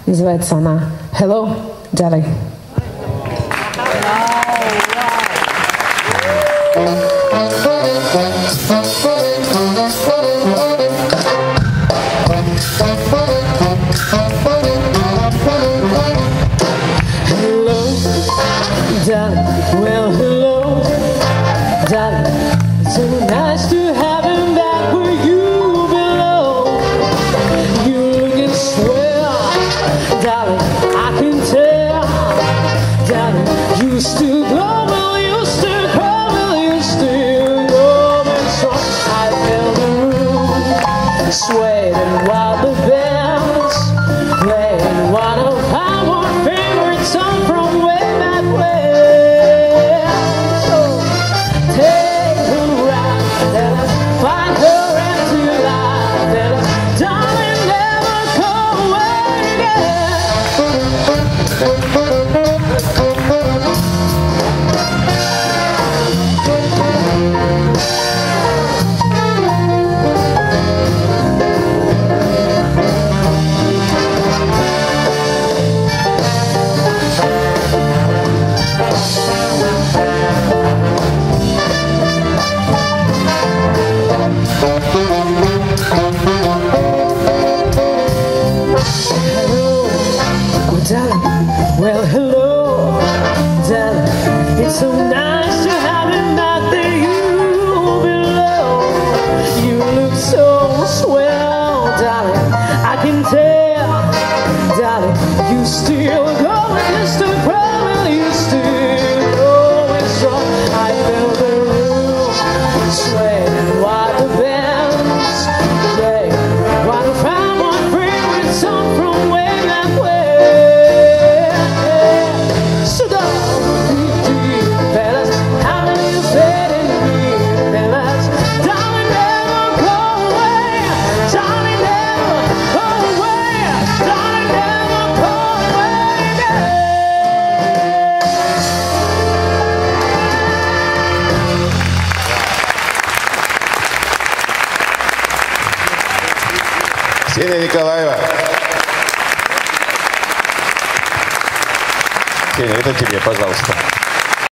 Называется она «Hello, Darling». Darling, well, hello, darling. It's so nice to have him back where you belong. You're looking swell, darling. I can tell, darling. You still glowing, you still glowing, you still going strong. I feel the room swaying while the bells playing one of our favorite songs from way back when. Well, hello, darling. It's so nice to have him back there you belong. You look so swell, darling. I can tell, darling. You still going, you still growing, you still going strong. I feel the room swaying while the bells play. What if I want favorite song from way back when? Ксения Николаева. Ксения, это тебе, пожалуйста.